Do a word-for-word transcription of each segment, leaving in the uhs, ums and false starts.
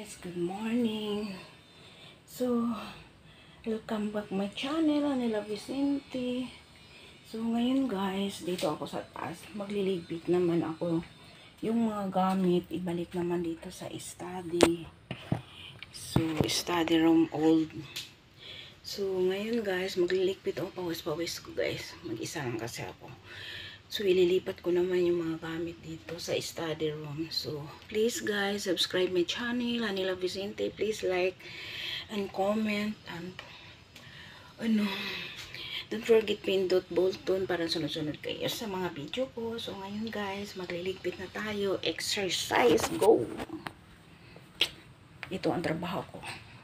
guys, good morning. So, welcome back my channel, honeylove Vicente. So, ngayon guys, dito ako sa taas. Magliligpit naman ako. Yung mga gamit, ibalik naman dito sa study. So, study room old. So, ngayon guys, magliligpit ako, pawis-pawis ko guys. Mag-isa lang kasi ako. So, ililipat ko naman yung mga gamit dito sa study room. So, please guys, subscribe my channel, honeylove Vicente. Please like and comment. And, ano, don't forget pindot button para sunod-sunod kayo sa mga video ko. So, ngayon guys, magliligpit na tayo. Exercise, go! Ito ang trabaho ko.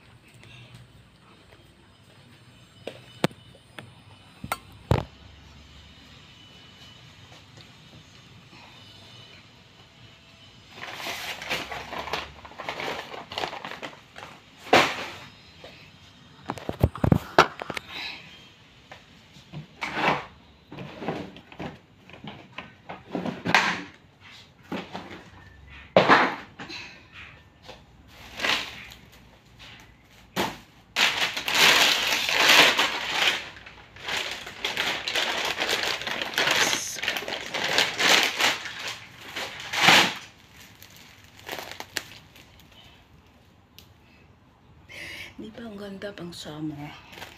Di ba ang ganda pang summer?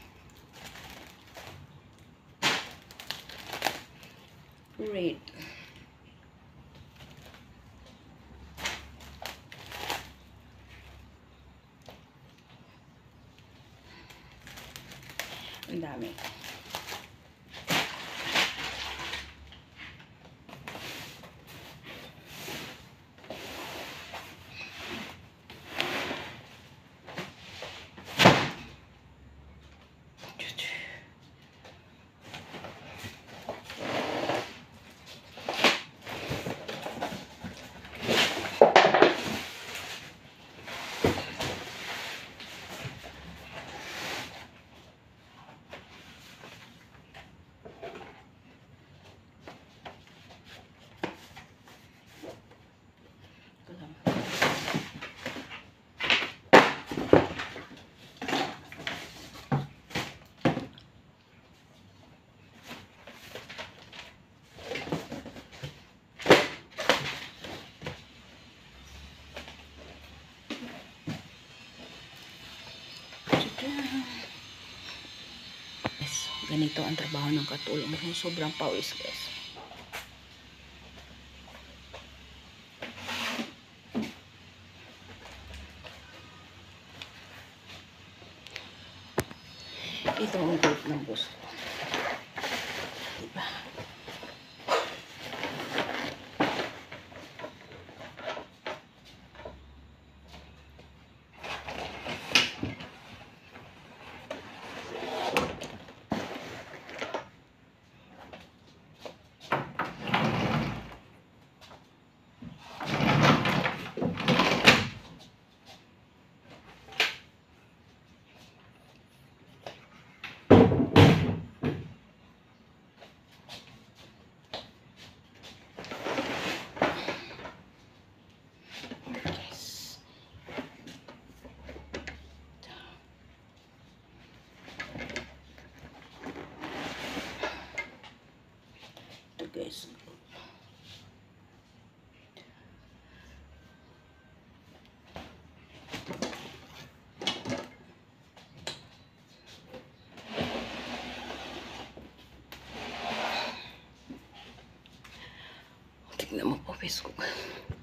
Great. Ang dami. Yes, ganito ang trabaho ng katulong. Sobrang pawis guys. Ito ang group ng boss ko. Diba? Guys. Tignan mo po, Facebook.